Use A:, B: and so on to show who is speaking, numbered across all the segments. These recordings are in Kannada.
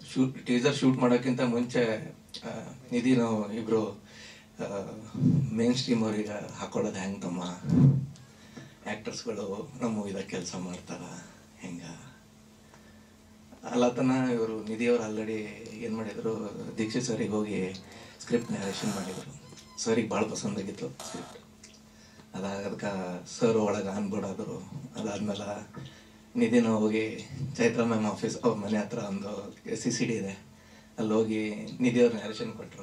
A: ಟೀಸರ್ ಶೂಟ್ ಮಾಡೋಕ್ಕಿಂತ ಮುಂಚೆ ನಿಧಿ ನಾವು ಇಬ್ಬರು ಮೇನ್ ಸ್ಟ್ರೀಮ್ ಅವ್ರಿಗೆ ಹಾಕೊಳ್ಳೋದು ಹೆಂಗೆ ತಮ್ಮ ಆ್ಯಕ್ಟರ್ಸ್ಗಳು ನಮ್ಮ ಮೂವಿದಾಗ ಕೆಲಸ ಮಾಡ್ತಾರ ಹೆಂಗ ಅಲ್ಲತನ ಇವರು ನಿಧಿಯವರು ಆಲ್ರೆಡಿ ಏನು ಮಾಡಿದರು ದೀಕ್ಷಿತ್ ಸರಿಗೆ ಹೋಗಿ ಸ್ಕ್ರಿಪ್ಟ್ ನ್ಯಾರೇಷನ್ ಮಾಡಿದರು. ಸರಿಗೆ ಭಾಳ ಪಸಂದಾಗಿತ್ತು ಸ್ಕ್ರಿಪ್ಟ್. ಅದಕ್ಕೆ ಸರ್ ಒಳಗೆ ಅನ್ಬೋರ್ಡ್ ಆದರು. ಅದಾದ್ಮೇಲೆ ನಿಧಿನ ಹೋಗಿ ಚೈತ್ರ ಮ್ಯಾಮ್ ಆಫೀಸ್ ಅವ್ರ ಮನೆ ಹತ್ರ ಒಂದು CCD ಇದೆ, ಅಲ್ಲಿ ಹೋಗಿ ನಿಧಿಯವ್ರು ನ್ಯಾರೇಷನ್ ಕೊಟ್ಟರು.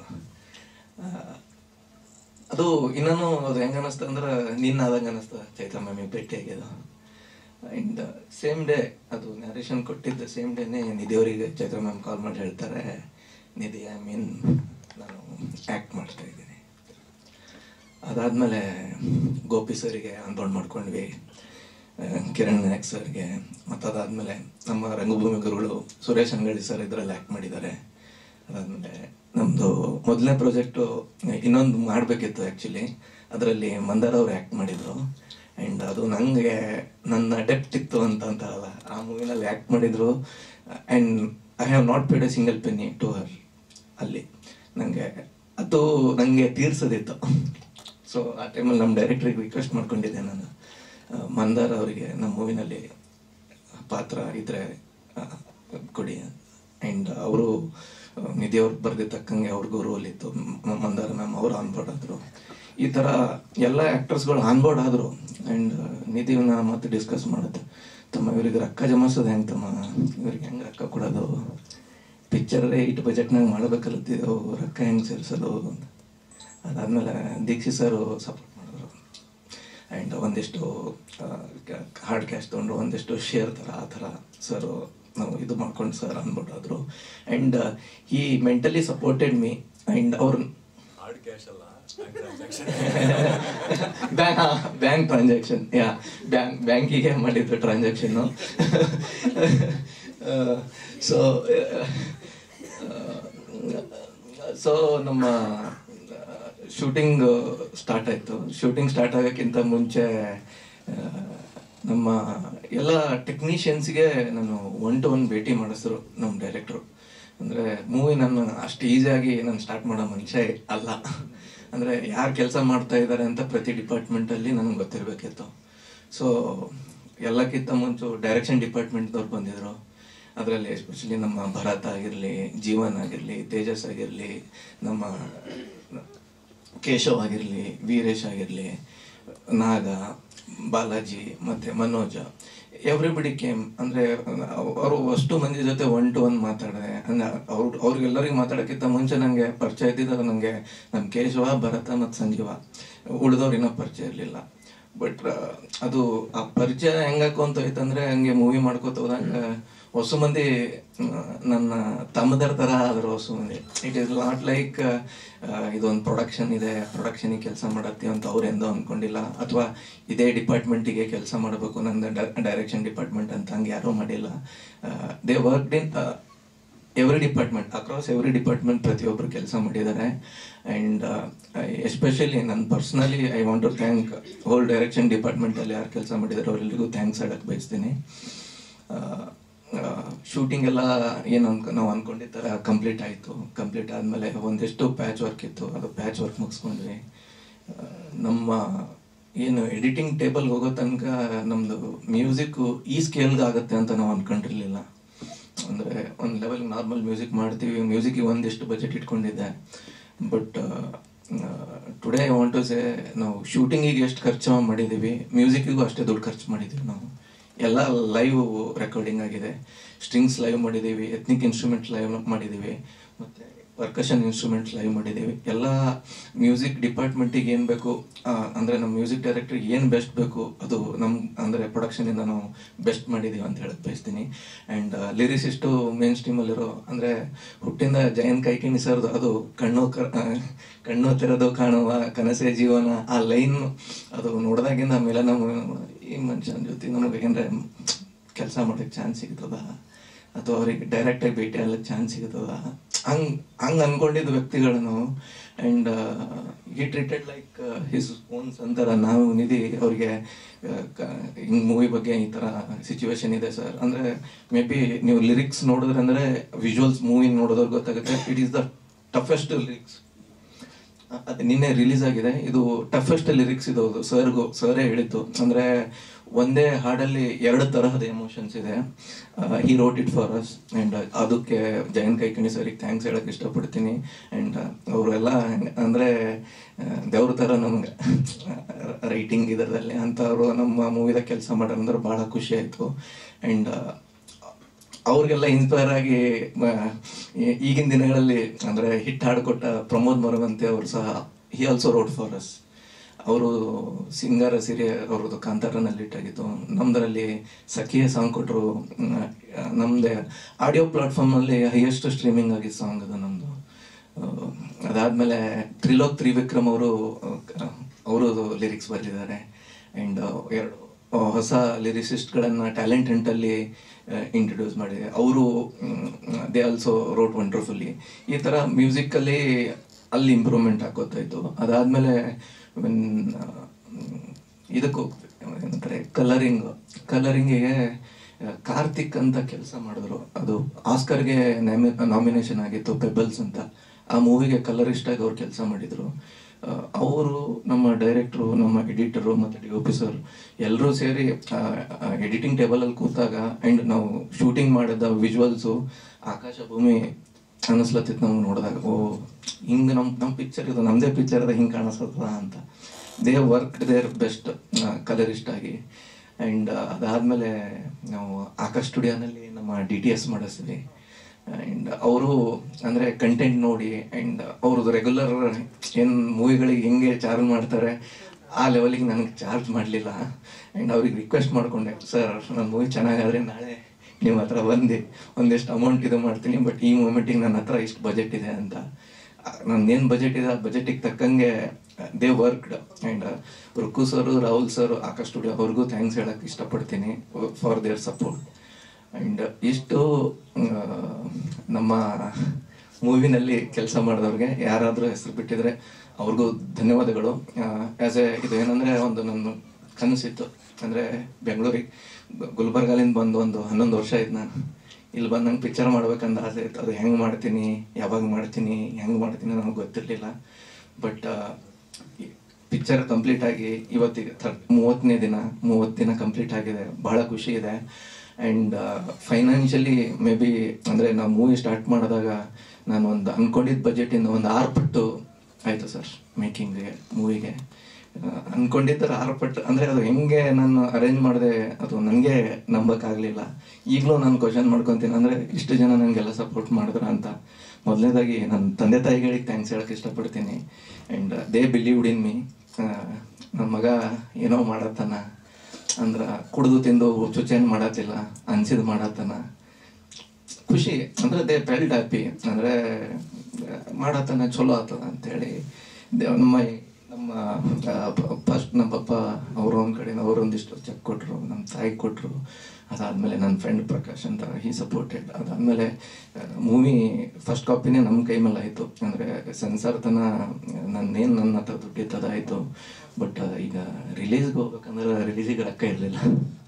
A: ಅದು ಇನ್ನೂ ಅದು ಹೆಂಗೆ ಅನ್ನಿಸ್ತು ಅಂದ್ರೆ ನಿನ್ನ ಆದಂಗೆ ಅನ್ನಿಸ್ತು ಚೈತ್ರ ಮ್ಯಾಮಿಗೆ ಭೇಟಿ ಆಗ್ಯದು. ಆ್ಯಂಡ್ ಸೇಮ್ ಡೇ ಅದು ನ್ಯಾರೇಷನ್ ಕೊಟ್ಟಿದ್ದ ಸೇಮ್ ಡೇನೇ ನಿಧಿಯವರಿಗೆ ಚೈತ್ರ ಮ್ಯಾಮ್ ಕಾಲ್ ಮಾಡಿ ಹೇಳ್ತಾರೆ, ನಿಧಿ ನಾನು ಆ್ಯಕ್ಟ್ ಮಾಡ್ತಾ ಇದ್ದೀನಿ. ಅದಾದಮೇಲೆ ಗೋಪಿ ಸರಿಗೆ ಅನ್ಬೋರ್ಡ್ ಮಾಡ್ಕೊಂಡ್ವಿ, ಕಿರಣ್ ನಾಯಕ್ ಸರ್ಗೆ. ಮತ್ತು ಅದಾದಮೇಲೆ ನಮ್ಮ ರಂಗಭೂಮಿ ಗುರುಗಳು ಸುರೇಶ್ ಅಂಗಡಿ ಸರ್ ಇದರಲ್ಲಿ ಆ್ಯಕ್ಟ್ ಮಾಡಿದ್ದಾರೆ. ಅದಾದಮೇಲೆ ನಮ್ಮದು ಮೊದಲನೇ ಪ್ರಾಜೆಕ್ಟು ಇನ್ನೊಂದು ಮಾಡಬೇಕಿತ್ತು ಆ್ಯಕ್ಚುಲಿ, ಅದರಲ್ಲಿ ಮಂದಾರ ಅವ್ರು ಆ್ಯಕ್ಟ್ ಮಾಡಿದರು. ಆ್ಯಂಡ್ ಅದು ನನಗೆ ನನ್ನ ಡೆಪ್ತ್ ಇತ್ತು ಅಂತ ಅಂತಾರಲ್ಲ, ಆ ಮೂವಿನಲ್ಲಿ ಆ್ಯಕ್ಟ್ ಮಾಡಿದರು. And I have not paid a single penny to her. ಅಲ್ಲಿ ನನಗೆ ತೀರ್ಸೋದಿತ್ತು. ಸೊ ಆ ಟೈಮಲ್ಲಿ ನಮ್ಮ ಡೈರೆಕ್ಟ್ರಿಗೆ ರಿಕ್ವೆಸ್ಟ್ ಮಾಡ್ಕೊಂಡಿದ್ದೆ ನಾನು, ಮಂದಾರ ಅವರಿಗೆ ನಮ್ಮ ಮೂವಿನಲ್ಲಿ ಪಾತ್ರ ಇದ್ದರೆ ಕೊಡಿ. ಆ್ಯಂಡ್ ಅವರು ನಿಧಿಯವ್ರಿಗೆ ಬರೆದಿದ್ದಕ್ಕಂಗೆ ಅವ್ರಿಗೂ ರೋಲ್ ಇತ್ತು. ಮಂದಾರ ಮ್ಯಾಮ್ ಅವರು ಆನ್ಬೋರ್ಡ್ ಆದರು. ಈ ಥರ ಎಲ್ಲ ಆ್ಯಕ್ಟರ್ಸ್ಗಳು ಆನ್ಬೋರ್ಡ್ ಆದರು. ಆ್ಯಂಡ್ ನಿಧಿನ ಮತ್ತೆ ಡಿಸ್ಕಸ್ ಮಾಡುತ್ತೆ, ತಮ್ಮ ಇವ್ರಿಗೆ ರೊಕ್ಕ ಜಮಾಸೋದು ಹೆಂಗೆ ತಮ್ಮ, ಇವ್ರಿಗೆ ಹೆಂಗೆ ರೊಕ್ಕ ಕೊಡೋದು, ಪಿಕ್ಚರೇ ಇಟ್ಟು ಬಜೆಟ್ನಾಗ ಮಾಡಬೇಕಲ್ಲತ್ತಿದ್ದೆವು, ರೊಕ್ಕ ಹೆಂಗೆ ಸೇರಿಸೋದು ಅಂತ. ಅದಾದಮೇಲೆ ದೀಕ್ಷಿತ್ ಸರು ಸಪೋರ್ಟ್ ಮಾಡಿದ್ರು. ಆ್ಯಂಡ್ ಒಂದಿಷ್ಟು ಹಾರ್ಡ್ ಕ್ಯಾಶ್ ತೊಗೊಂಡ್ರು, ಒಂದಿಷ್ಟು ಶೇರ್ ಥರ ಆ ಥರ ಸರು ನಾವು ಇದು ಮಾಡ್ಕೊಂಡು ಸರ್ ಅನ್ಬಿಟ್ಟು ಆದರು. ಆ್ಯಂಡ್ ಈ ಮೆಂಟಲಿ ಸಪೋರ್ಟೆಡ್ ಮೀ. ಆ್ಯಂಡ್ ಅವ್ರು ಬ್ಯಾಂಕ್ ಟ್ರಾನ್ಸಾಕ್ಷನ್, ಬ್ಯಾಂಕಿಗೆ ಮಾಡಿದ್ರು ಟ್ರಾನ್ಸಾಕ್ಷನ್ನು. ಸೊ ನಮ್ಮ ಶೂಟಿಂಗ್ ಸ್ಟಾರ್ಟ್ ಆಯಿತು. ಶೂಟಿಂಗ್ ಸ್ಟಾರ್ಟ್ ಆಗೋಕ್ಕಿಂತ ಮುಂಚೆ ನಮ್ಮ ಎಲ್ಲ ಟೆಕ್ನಿಷಿಯನ್ಸ್ಗೆ ನಾನು 1-to-1 ಭೇಟಿ ಮಾಡಿಸಿದ್ರು ನಮ್ಮ ಡೈರೆಕ್ಟ್ರು. ಅಂದರೆ ಮೂವಿ ನಾನು ಅಷ್ಟು ಈಸಿಯಾಗಿ ನಾನು ಸ್ಟಾರ್ಟ್ ಮಾಡೋ ಮನುಷ್ಯ ಅಲ್ಲ. ಅಂದರೆ ಯಾರು ಕೆಲಸ ಮಾಡ್ತಾ ಇದ್ದಾರೆ ಅಂತ ಪ್ರತಿ ಡಿಪಾರ್ಟ್ಮೆಂಟಲ್ಲಿ ನನಗೆ ಗೊತ್ತಿರಬೇಕಿತ್ತು. ಸೊ ಎಲ್ಲಕ್ಕಿಂತ ಮುಂಚೆ ಡೈರೆಕ್ಷನ್ ಡಿಪಾರ್ಟ್ಮೆಂಟ್ದವ್ರು ಬಂದಿದ್ದರು. ಅದರಲ್ಲಿ ಎಸ್ಪೆಷಲಿ ನಮ್ಮ ಭರತ್ ಆಗಿರಲಿ, ಜೀವನ್ ಆಗಿರಲಿ, ತೇಜಸ್ ಆಗಿರಲಿ, ನಮ್ಮ ಕೇಶವ್ ಆಗಿರಲಿ, ವೀರೇಶ್ ಆಗಿರಲಿ, ನಾಗ, ಬಾಲಾಜಿ ಮತ್ತು ಮನೋಜ, ಎವ್ರಿಬಡಿ ಕೇಮ್. ಅಂದರೆ ಅವರು ಅಷ್ಟು ಮಂದಿ ಜೊತೆ 1-to-1 ಮಾತಾಡಿದೆ. ಅಂದರೆ ಅವ್ರಿಗೆಲ್ಲರಿಗೆ ಮಾತಾಡೋಕ್ಕಿಂತ ಮುಂಚೆ ನನಗೆ ಪರಿಚಯ ಇದ್ದಿದ್ದಾಗ ನನಗೆ ನಮ್ಮ ಕೇಶವ, ಭರತ ಮತ್ತು ಸಂಜೀವ, ಉಳಿದವ್ರಿನ್ನೂ ಪರಿಚಯ ಇರಲಿಲ್ಲ. ಬಟ್ ಅದು ಆ ಪರಿಚಯ ಹೆಂಗಾಕು ಅಂತ ಹೋಯ್ತಂದರೆ ಹಂಗೆ ಮೂವಿ ಮಾಡ್ಕೋತ ಹೋದಾಗ ಹೊಸ ಮಂದಿ ನನ್ನ ತಮ್ಮದರ ಥರ ಆದರು ಹೊಸ ಮಂದಿ. ಇಟ್ ಈಸ್ ನಾಟ್ ಲೈಕ್ ಇದೊಂದು ಪ್ರೊಡಕ್ಷನ್ ಇದೆ, ಪ್ರೊಡಕ್ಷನಿಗೆ ಕೆಲಸ ಮಾಡತ್ತೀವಿ ಅಂತ ಅವ್ರು ಎಂದೋ ಅಂದ್ಕೊಂಡಿಲ್ಲ, ಅಥವಾ ಇದೇ ಡಿಪಾರ್ಟ್ಮೆಂಟಿಗೆ ಕೆಲಸ ಮಾಡಬೇಕು ನಂದು ಡೈರೆಕ್ಷನ್ ಡಿಪಾರ್ಟ್ಮೆಂಟ್ ಅಂತ ಹಂಗೆ ಯಾರೂ ಮಾಡಿಲ್ಲ. They worked in every department, across every department ಪ್ರತಿಯೊಬ್ಬರು ಕೆಲಸ ಮಾಡಿದ್ದಾರೆ. ಆ್ಯಂಡ್ ಎಸ್ಪೆಷಲಿ ನಾನು personally I want to thank whole direction ಡಿಪಾರ್ಟ್ಮೆಂಟಲ್ಲಿ ಯಾರು ಕೆಲಸ ಮಾಡಿದ್ದಾರೆ ಅವರೆಲ್ಲರಿಗೂ ಥ್ಯಾಂಕ್ಸ್ ಹೇಳಕ್ಕೆ ಬಯಸ್ತೀನಿ. ಶೂಟಿಂಗ್ ಎಲ್ಲ ಏನು ನಾವು ಅಂದ್ಕೊಂಡಿದ್ದ ಥರ ಕಂಪ್ಲೀಟ್ ಆಯಿತು. ಕಂಪ್ಲೀಟ್ ಆದಮೇಲೆ ಒಂದಿಷ್ಟು ಪ್ಯಾಚ್ ವರ್ಕ್ ಇತ್ತು, ಅದು ಪ್ಯಾಚ್ ವರ್ಕ್ ಮುಗಿಸ್ಕೊಂಡ್ವಿ. ನಮ್ಮ ಏನು ಎಡಿಟಿಂಗ್ ಟೇಬಲ್ಗೆ ಹೋಗೋ ತನಕ ನಮ್ಮದು ಮ್ಯೂಸಿಕ್ಕು ಈ ಸ್ಕೇಲ್ಗೆ ಆಗುತ್ತೆ ಅಂತ ನಾವು ಅಂದ್ಕೊಂಡಿರಲಿಲ್ಲ. ಅಂದರೆ ಒಂದು ಲೆವೆಲ್ ನಾರ್ಮಲ್ ಮ್ಯೂಸಿಕ್ ಮಾಡ್ತೀವಿ, ಮ್ಯೂಸಿಕ್ಗೆ ಒಂದಿಷ್ಟು ಬಜೆಟ್ ಇಟ್ಕೊಂಡಿದ್ದೆ. But today I want to say, ನಾವು ಶೂಟಿಂಗಿಗೆ ಎಷ್ಟು ಖರ್ಚು ಮಾಡಿದ್ದೀವಿ, ಮ್ಯೂಸಿಕ್ಕಿಗೂ ಅಷ್ಟೇ ದುಡ್ಡು ಖರ್ಚು ಮಾಡಿದ್ದೀವಿ. ನಾವು ಎಲ್ಲ ಲೈವ್ ರೆಕಾರ್ಡಿಂಗ್ ಆಗಿದೆ, ಸ್ಟ್ರಿಂಗ್ಸ್ ಲೈವ್ ಮಾಡಿದ್ದೀವಿ, ಎತ್ನಿಕ್ ಇನ್ಸ್ಟ್ರೂಮೆಂಟ್ ಲೈವ್ ಮಾಡಿದ್ದೀವಿ, ಮತ್ತು ಪರ್ಕಷನ್ ಇನ್ಸ್ಟ್ರೂಮೆಂಟ್ಸ್ ಲೈವ್ ಮಾಡಿದ್ದೀವಿ. ಎಲ್ಲ ಮ್ಯೂಸಿಕ್ ಡಿಪಾರ್ಟ್ಮೆಂಟಿಗೆ ಏನು ಬೇಕು, ಅಂದರೆ ನಮ್ಮ ಮ್ಯೂಸಿಕ್ ಡೈರೆಕ್ಟ್ರಿಗೆ ಏನು ಬೆಸ್ಟ್ ಬೇಕು ಅದು ನಮ್ಮ ಅಂದರೆ ಪ್ರೊಡಕ್ಷನಿಂದ ನಾವು ಬೆಸ್ಟ್ ಮಾಡಿದ್ದೀವಿ ಅಂತ ಹೇಳಕ್ಕೆ ಬಯಸ್ತೀನಿ. ಆ್ಯಂಡ್ ಲಿರಿಸಿಸ್ಟು ಮೇನ್ ಸ್ಟ್ರೀಮಲ್ಲಿರೋ, ಅಂದರೆ ಹುಟ್ಟಿಂದ ಜಯಂತ್ ಕೈಕಿಣಿ ಸರ್ದು ಅದು ಕಣ್ಣು ತೆರೆದು ಕಾಣುವ ಕನಸೇ ಜೀವನ, ಆ ಲೈನ್ ಅದು ನೋಡಿದಾಗಿಂದ ಆಮೇಲೆ ನಾವು ಈ ಮನುಷ್ಯನ ಜೊತೆ ನಮಗೆ ಏನರ ಕೆಲಸ ಮಾಡೋಕ್ಕೆ ಚಾನ್ಸ್ ಸಿಗ್ತದ, ಅಥವಾ ಅವ್ರಿಗೆ ಡೈರೆಕ್ಟಾಗಿ ಭೇಟಿ ಆಗ್ಲಿಕ್ಕೆ ಚಾನ್ಸ್ ಸಿಗ್ತದ ಹಂಗೆ ಅನ್ಕೊಂಡಿದ್ದ ವ್ಯಕ್ತಿಗಳನ್ನು and he treated like his owns ಅಂತಾರ. ನಾವು ನಿಧಿ ಅವ್ರಿಗೆ ಹಿಂಗೆ ಮೂವಿ ಬಗ್ಗೆ ಈ ಥರ ಸಿಚುವೇಶನ್ ಇದೆ ಸರ್ ಅಂದರೆ ಮೇ ಬಿ ನೀವು ಲಿರಿಕ್ಸ್ ನೋಡಿದ್ರೆ ಅಂದರೆ ವಿಜುವಲ್ಸ್ ಮೂವಿ ನೋಡೋದವ್ರಿಗೆ ಗೊತ್ತಾಗುತ್ತೆ. It is the toughest lyrics. ಅದು ನಿನ್ನೆ ರಿಲೀಸ್ ಆಗಿದೆ. ಇದು ಟಫೆಸ್ಟ್ ಲಿರಿಕ್ಸ್ ಇದು. ಸರೇ ಹೇಳಿದ್ದು ಅಂದರೆ ಒಂದೇ ಹಾಡಲ್ಲಿ 2 ತರಹದ ಎಮೋಷನ್ಸ್ ಇದೆ. He wrote it for us and ಅದಕ್ಕೆ ಜಯಂತ್ ಕೈಕಣಿ ಸರಿಗೆ ಥ್ಯಾಂಕ್ಸ್ ಹೇಳಕ್ಕೆ ಇಷ್ಟಪಡ್ತೀನಿ. ಆ್ಯಂಡ್ ಅವರೆಲ್ಲ ಅಂದರೆ ದೇವ್ರ ಥರ ನಮ್ಗೆ ರೈಟಿಂಗ್ ಇದರಲ್ಲಿ ಅಂಥವ್ರು ನಮ್ಮ ಮೂವಿದಾಗ ಕೆಲಸ ಮಾಡೋದಂದ್ರೆ ಭಾಳ ಖುಷಿ ಆಯಿತು. ಆ್ಯಂಡ್ ಅವ್ರಿಗೆಲ್ಲ ಇನ್ಸ್ಪೈರ್ ಆಗಿ ಈಗಿನ ದಿನಗಳಲ್ಲಿ ಅಂದರೆ ಹಿಟ್ ಹಾಡ್ಕೊಟ್ಟ ಪ್ರಮೋದ್ ಮರವಂತೆ ಅವರು ಸಹ he also wrote for us. ಅವರು ಸಿಂಗರ್ ಸಿರಿ ಅವ್ರದ್ದು ಕಾಂತಾರನಲ್ಲಿ ಹಿಟ್ಟಾಗಿತ್ತು. ನಮ್ದರಲ್ಲಿ ಸಖಿಯ ಸಾಂಗ್ ಕೊಟ್ಟರು. ನಮ್ಮದೇ ಆಡಿಯೋ ಪ್ಲಾಟ್ಫಾರ್ಮಲ್ಲಿ ಹೈಯೆಸ್ಟ್ ಸ್ಟ್ರೀಮಿಂಗ್ ಆಗಿದ್ದ ಸಾಂಗ್ ಅದು ನಮ್ಮದು. ಅದಾದಮೇಲೆ ತ್ರಿವಿಕ್ರಮ್ ಅವರು ಲಿರಿಕ್ಸ್ ಬರೆದಿದ್ದಾರೆ. ಆ್ಯಂಡ್ 2 ಹೊಸ ಲಿರಿಸಿಸ್ಟ್ಗಳನ್ನು ಟ್ಯಾಲೆಂಟ್ ಹಂಟಲ್ಲಿ ಇಂಟ್ರೊಡ್ಯೂಸ್ ಮಾಡಿದೆ. ಅವರು ದೇ ಆಲ್ಸೋ ರೋಟ್ ವಂಡರ್ಫುಲ್ಲಿ. ಈ ಥರ ಮ್ಯೂಸಿಕಲ್ಲಿ ಅಲ್ಲಿ ಇಂಪ್ರೂವ್ಮೆಂಟ್ ಆಗೋತಾಯಿತ್ತು. ಅದಾದಮೇಲೆ ಇದಕ್ಕೂ ಏನಂತಾರೆ ಕಲರಿಂಗಿಗೆ ಕಾರ್ತಿಕ್ ಅಂತ ಕೆಲಸ ಮಾಡಿದ್ರು. ಅದು ಆಸ್ಕರ್ಗೆ ನಾಮಿನೇಷನ್ ಆಗಿತ್ತು, ಪೆಬಲ್ಸ್ ಅಂತ. ಆ ಮೂವಿಗೆ ಕಲರಿಸ್ಟಾಗಿ ಅವ್ರು ಕೆಲಸ ಮಾಡಿದರು. ಅವರು ನಮ್ಮ ಡೈರೆಕ್ಟ್ರು, ನಮ್ಮ ಎಡಿಟರು ಮತ್ತು DOP ಸರ್ ಎಲ್ಲರೂ ಸೇರಿ ಎಡಿಟಿಂಗ್ ಟೇಬಲಲ್ಲಿ ಕೂತಾಗ ಆ್ಯಂಡ್ ನಾವು ಶೂಟಿಂಗ್ ಮಾಡಿದ ವಿಜುವಲ್ಸು ಆಕಾಶ ಭೂಮಿ ಅನ್ನಿಸ್ಲತ್ತಿತ್ತು ನಮ್ಗೆ ನೋಡಿದಾಗ. ಹಿಂಗೆ ನಮ್ಮ ಪಿಕ್ಚರ್ ಇದು ನಮ್ಮದೇ ಪಿಕ್ಚರ್ ಅದ ಹಿಂಗೆ ಕಾಣಿಸ್ತದ ಅಂತ. They work their best colourist ಆಗಿ. ಆ್ಯಂಡ್ ಅದಾದಮೇಲೆ ನಾವು ಆಕಾಶ್ ಸ್ಟುಡಿಯೋನಲ್ಲಿ ನಮ್ಮ DTS ಮಾಡಿಸ್ತೀವಿ. ಆ್ಯಂಡ್ ಅವರು ಅಂದರೆ ಕಂಟೆಂಟ್ ನೋಡಿ ಆ್ಯಂಡ್ ಅವ್ರದ್ದು ರೆಗ್ಯುಲರ್ ಏನು ಮೂವಿಗಳಿಗೆ ಹೆಂಗೆ ಚಾರ್ಜ್ ಮಾಡ್ತಾರೆ ಆ ಲೆವೆಲಿಗೆ ನನಗೆ ಚಾರ್ಜ್ ಮಾಡಲಿಲ್ಲ. ಆ್ಯಂಡ್ ಅವ್ರಿಗೆ ರಿಕ್ವೆಸ್ಟ್ ಮಾಡಿಕೊಂಡೆ, ಸರ್ ನನ್ನ ಮೂವಿ ಚೆನ್ನಾಗಾದರೆ ನಾಳೆ ನಿಮ್ಮ ಹತ್ರ ಬಂದು ಒಂದಿಷ್ಟು ಅಮೌಂಟ್ ಇದು ಮಾಡ್ತೀನಿ, ಬಟ್ ಈ ಮೂಮೆಂಟಿಗೆ ನನ್ನ ಹತ್ರ ಇಷ್ಟು ಬಜೆಟ್ ಇದೆ ಅಂತ. ನನ್ನೇನು ಬಜೆಟ್ ಇದೆ ಆ ಬಜೆಟಿಗೆ ತಕ್ಕಂಗೆ they worked. And Rukku sir, Rahul sir, Akash studio ಅವ್ರಿಗೂ ಥ್ಯಾಂಕ್ಸ್ ಹೇಳಕ್ಕೆ ಇಷ್ಟಪಡ್ತೀನಿ ಫಾರ್ ದೇರ್ ಸಪೋರ್ಟ್. ಆ್ಯಂಡ್ ಇಷ್ಟು ನಮ್ಮ ಮೂವಿನಲ್ಲಿ ಕೆಲಸ ಮಾಡಿದವ್ರಿಗೆ ಯಾರಾದರೂ ಹೆಸರು ಬಿಟ್ಟಿದ್ರೆ ಅವ್ರಿಗೂ ಧನ್ಯವಾದಗಳು. ಇದು ಏನಂದರೆ ನನ್ನ ಕನಸಿತ್ತು ಅಂದರೆ ಬೆಂಗಳೂರಿಗೆ ಗುಲ್ಬರ್ಗಾಲಿಂದ ಬಂದು 11 ವರ್ಷ ಆಯ್ತು. ನಾನು ಇಲ್ಲಿ ಬಂದು ನಂಗೆ ಪಿಕ್ಚರ್ ಮಾಡ್ಬೇಕಂತ ಆಸೆ ಇತ್ತು. ಅದು ಹೆಂಗೆ ಮಾಡ್ತೀನಿ, ಯಾವಾಗ ಮಾಡ್ತೀನಿ, ಹೆಂಗೆ ಮಾಡ್ತೀನಿ ನನಗೆ ಗೊತ್ತಿರಲಿಲ್ಲ. ಬಟ್ ಪಿಕ್ಚರ್ ಕಂಪ್ಲೀಟ್ ಆಗಿ ಇವತ್ತಿಗೆ 30 ದಿನ ಕಂಪ್ಲೀಟ್ ಆಗಿದೆ. ಬಹಳ ಖುಷಿ ಇದೆ. ಆ್ಯಂಡ್ ಫೈನಾನ್ಷಿಯಲಿ ಮೇ ಬಿ ಅಂದರೆ ನಾವು ಮೂವಿ ಸ್ಟಾರ್ಟ್ ಮಾಡಿದಾಗ ನಾನು ಒಂದು ಅಂದ್ಕೊಂಡಿದ್ದ ಬಜೆಟಿಂದ 6 ಪಟ್ಟು ಆಯಿತು ಸರ್ ಮೇಕಿಂಗ್ಗೆ, ಮೂವಿಗೆ. ಅಂದ್ಕೊಂಡಿದ್ದರೆ 6 ಪಟ್ಟು ಅಂದರೆ ಅದು ಹೆಂಗೆ ನಾನು ಅರೇಂಜ್ ಮಾಡಿದೆ ಅದು ನನಗೆ ನಂಬೋಕ್ಕಾಗಲಿಲ್ಲ. ಈಗಲೂ ನಾನು ಕ್ವಶನ್ ಮಾಡ್ಕೊತೀನಿ, ಅಂದರೆ ಇಷ್ಟು ಜನ ನನಗೆಲ್ಲ ಸಪೋರ್ಟ್ ಮಾಡಿದ್ರ ಅಂತ. ಮೊದಲನೇದಾಗಿ ನನ್ನ ತಂದೆ ತಾಯಿಗಳಿಗೆ ಥ್ಯಾಂಕ್ಸ್ ಹೇಳೋಕ್ಕೆ ಇಷ್ಟಪಡ್ತೀನಿ. And they believed in me. ನನ್ನ ಮಗ ಏನೋ ಮಾಡತ್ತಾನ ಅಂದ್ರೆ ಕುಡಿದು ತಿಂದು ಚುಚ್ಚೇನು ಮಾಡತ್ತಿಲ್ಲ, ಅನ್ಸಿದ್ದು ಮಾಡತ್ತಾನ, ಖುಷಿ ಅಂದರೆ ದೇ ಫೆಲ್ಟ್ ಹ್ಯಾಪಿ. ಅಂದರೆ ಮಾಡತ್ತಾನ ಚಲೋ ಆಗ್ತದ ಅಂತೇಳಿ ನಮ್ಮ ಫಸ್ಟ್ ನಮ್ಮ ಪಪ್ಪ ಅವರು ಒಂದು ಕಡೆಯಿಂದ ಅವರೊಂದಿಷ್ಟು ಚೆಕ್ ಕೊಟ್ಟರು, ನಮ್ಮ ತಾಯಿಗೆ ಕೊಟ್ಟರು. ಅದಾದಮೇಲೆ ನನ್ನ ಫ್ರೆಂಡ್ ಪ್ರಕಾಶ್ ಅಂತ ಹೀ ಸಪೋರ್ಟೆಡ್. ಅದಾದಮೇಲೆ ಮೂವಿ ಫಸ್ಟ್ ಕಾಪಿನೇ ನಮ್ಮ ಕೈ ಮೇಲೆ ಆಯಿತು. ಅಂದರೆ ಸೆನ್ಸಾರ್ ನನ್ನ ಹತ್ರ ದುಡ್ಡಿತ್ತದಾಯಿತು. ಬಟ್ ಈಗ ರಿಲೀಸ್ಗೆ ಹೋಗ್ಬೇಕಂದ್ರೆ ರಿಲೀಸಿಗೆ ರೊಕ್ಕ ಇರಲಿಲ್ಲ.